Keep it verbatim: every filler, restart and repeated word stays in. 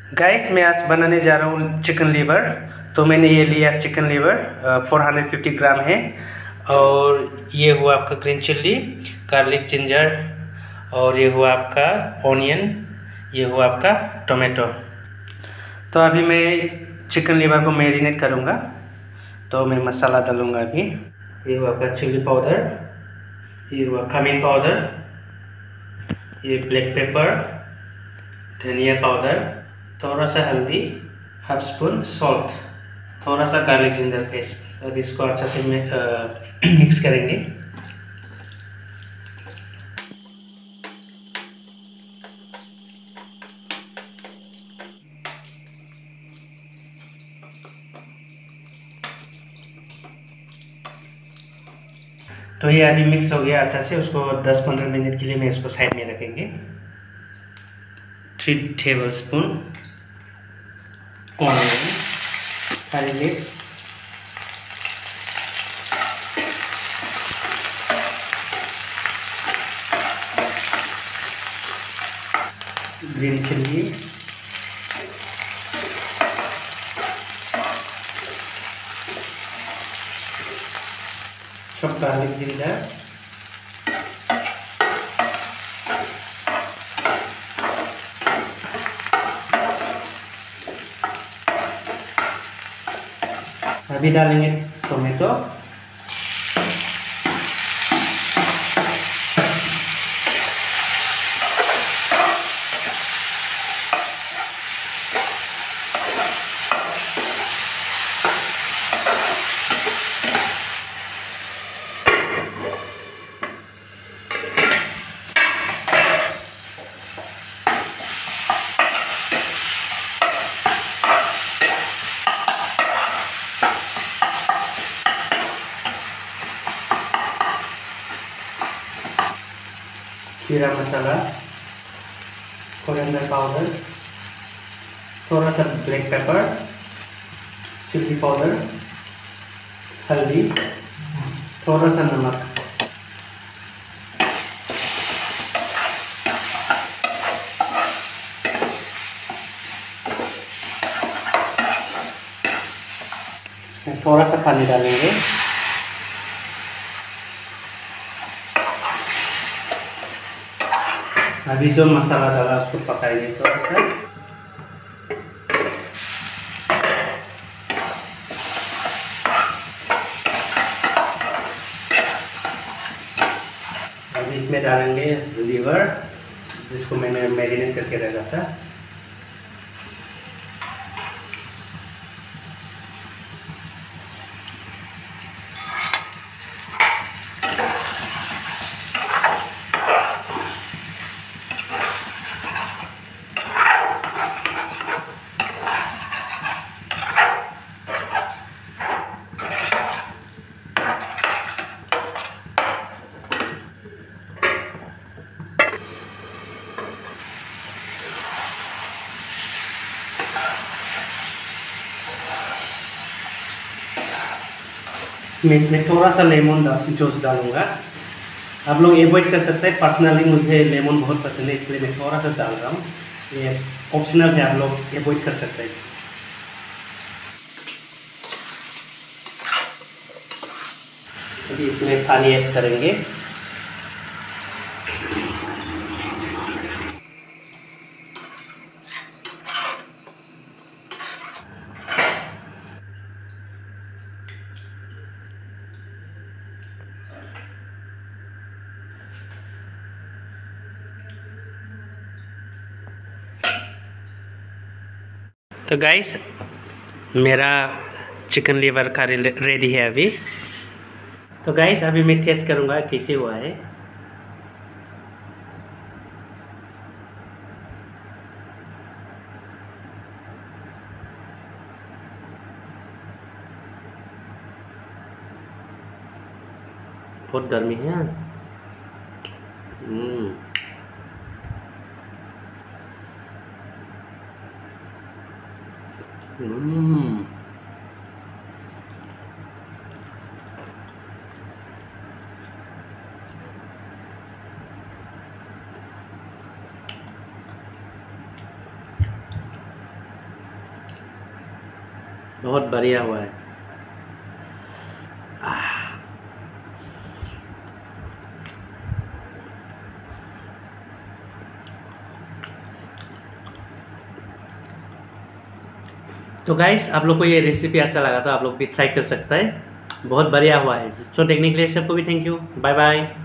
Guys मैं आज बनाने जा रहा हूँ चिकन लीवर। तो मैंने ये लिया chicken liver four hundred fifty gram है। और ये हुआ आपका ग्रीन चिल्ली, गार्लिक, जिंजर, और ये हुआ आपका ऑनियन, ये हुआ आपका टोमेटो। तो अभी मैं चिकन लीवर को मैरिनेट करूँगा। तो मैं मसाला डालूँगा अभी। ये हुआ आपका चिल्ली पाउडर, ये हुआ खमीन पाउडर, ये ब्लैक पेपर, धनिया पाउडर, थोड़ा सा हल्दी, हाफ स्पून सॉल्ट, थोड़ा सा गार्लिक जिंजर पेस्ट। अब इसको अच्छा से मिक्स करेंगे। तो ये अभी मिक्स हो गया अच्छा से। उसको दस पंद्रह मिनट के लिए मैं इसको साइड में रखेंगे। थ्री टेबल स्पून ऑनियन, हरी मिर्च, ग्रीन चिल्ली, सब गार्लिक जिंजर, अभी डालेंगे टोमेटो, जीरा मसाला, कोरिएंडर पाउडर, थोड़ा सा ब्लैक पेपर, चिल्ली पाउडर, हल्दी, थोड़ा सा नमक। इसमें थोड़ा सा पानी डालेंगे। अभी जो मसाला डाला उसको पकाएंगे थोड़ा सा। अभी इसमें डालेंगे लीवर, जिसको मैंने मैरिनेट करके रखा था। मैं इसमें थोड़ा सा लेमन जूस डालूंगा। आप लोग एवॉइड कर सकते हैं। पर्सनली मुझे लेमन बहुत पसंद है, इसलिए मैं थोड़ा सा डाल रहा हूँ। ये ऑप्शनल है, आप लोग एवॉइड कर सकते हैं। अभी इसमें पानी ऐड करेंगे। तो गाइस मेरा चिकन लीवर का रेडी है अभी। तो गाइस अभी मैं टेस्ट करूँगा कैसे हुआ है। बहुत गर्मी है। हम्म हम्म बहुत बढ़िया हुआ है। तो गाइस, आप लोग को ये रेसिपी अच्छा लगा तो आप लोग भी ट्राई कर सकता है, बहुत बढ़िया हुआ है। सो टेक्निकली सबको भी थैंक यू, बाय बाय।